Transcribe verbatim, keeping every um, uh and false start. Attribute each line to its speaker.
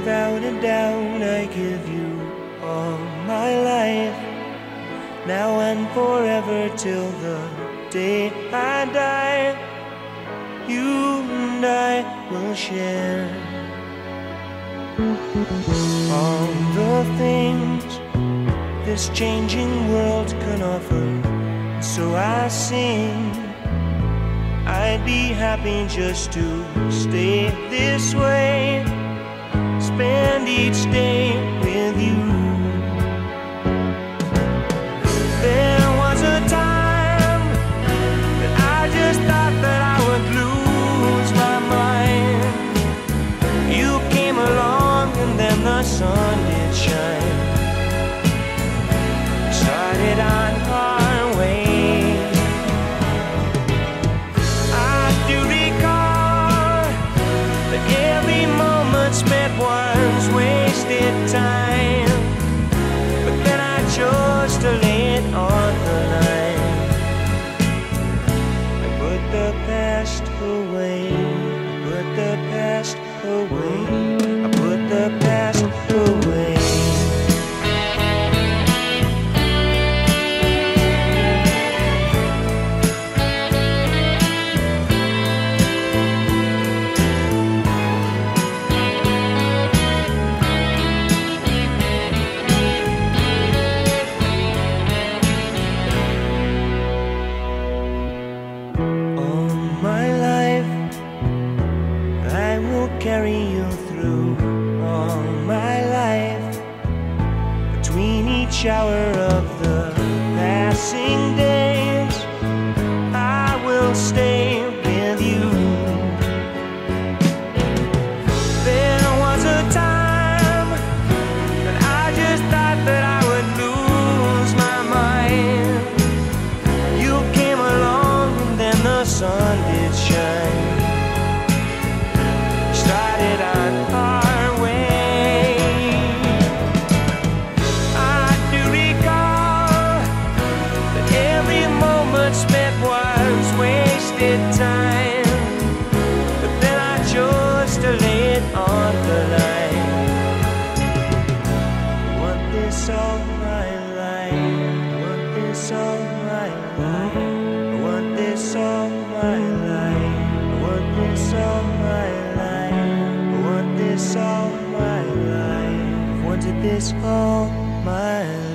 Speaker 1: Without a doubt, I give you all my life, now and forever till the day I die. You and I will share all the things this changing world can offer. So I sing, I'd be happy just to stay this way, spend each day with you. There was a time that I just thought that I would lose my mind. You came along and then the sun did shine. Started on our way. I do recall that every moment spent was wasted time, but then I chose to lay it on the line. I put the past away, I put the past away, I put the past away. Carry you through all my life. Between each hour of the passing days, I will stay with you. There was a time that I just thought that I would lose my mind. You came along and then the sun did shine. Started on our way. I do recall that every moment spent was wasted time, but then I chose to lay it on the line. I want this all my life, I want this all my life, I want this all my life, I want this all my life. This all my life, wanted this all my life.